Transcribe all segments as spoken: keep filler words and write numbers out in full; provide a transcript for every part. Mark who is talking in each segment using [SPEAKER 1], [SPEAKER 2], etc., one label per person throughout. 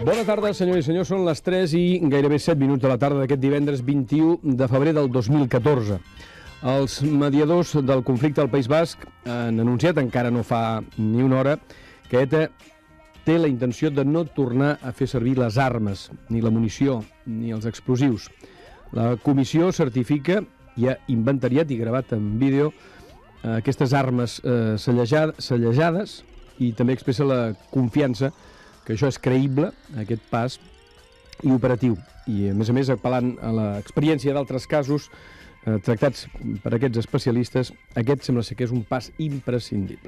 [SPEAKER 1] Bona tarda, senyors i senyors. Són les tres i gairebé set minuts de la tarda d'aquest divendres vint-i-u de febrer del dos mil catorze. Els mediadors del conflicte al País Basc han anunciat, encara no fa ni una hora, que ETA té la intenció de no tornar a fer servir les armes, ni la munició, ni els explosius. La comissió certifica i ha inventariat i gravat en vídeo aquestes armes eh, cellejades i també expressa la confiança que això és creïble, aquest pas, i operatiu. I, a més a més, apel·lant a l'experiència d'altres casos eh, tractats per aquests especialistes, aquest sembla ser que és un pas imprescindible.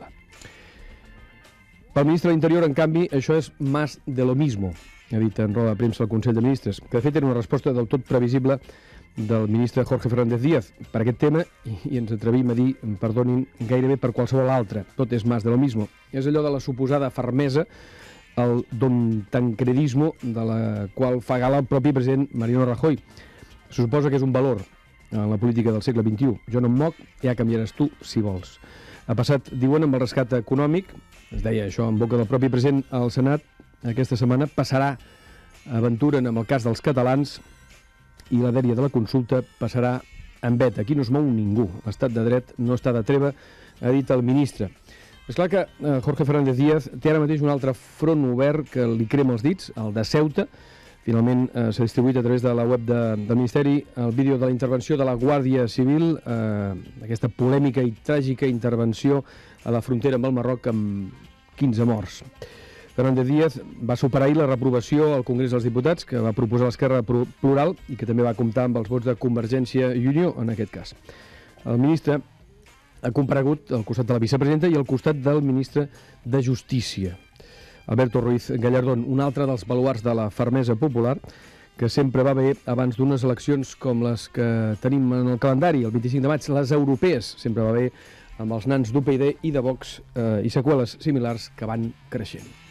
[SPEAKER 1] Pel ministre de l'Interior, en canvi, això és más de lo mismo, ha dit en roda de premsa el Consell de Ministres, que de fet era una resposta del tot previsible del ministre Jorge Fernández Díaz per aquest tema, i ens atrevim a dir, perdonin, gairebé per qualsevol altre. Tot és más de lo mismo. És allò de la suposada fermesa, el don tancredismo de la qual fa gala el propi president Mariano Rajoy. Se suposa que és un valor en la política del segle vint-i-u. Jo no em moc, ja canviaràs tu si vols. Ha passat, diuen, amb el rescat econòmic, es deia això en boca del propi president al Senat, aquesta setmana passarà, aventuren amb el cas dels catalans, i la dèria de la consulta passarà en vet. Aquí no es mou ningú. L'estat de dret no està de treva, ha dit el ministre. És clar que eh, Jorge Fernández Díaz té ara mateix un altre front obert que li crema els dits, el de Ceuta. Finalment eh, s'ha distribuït a través de la web de, del Ministeri el vídeo de la intervenció de la Guàrdia Civil, eh, aquesta polèmica i tràgica intervenció a la frontera amb el Marroc amb quinze morts. Fernández Díaz va superar ahir la reprovació al Congrés dels Diputats que va proposar l'Esquerra Plural i que també va comptar amb els vots de Convergència i Unió en aquest cas. El ministre ha comparegut al costat de la vicepresidenta i al costat del ministre de Justícia, Alberto Ruiz Gallardón, un altre dels baluards de la fermesa popular que sempre va bé abans d'unes eleccions com les que tenim en el calendari, el vint-i-cinc de maig, les europees. Sempre va bé amb els nans d'U P y D i de Vox eh, i seqüeles similars que van creixent.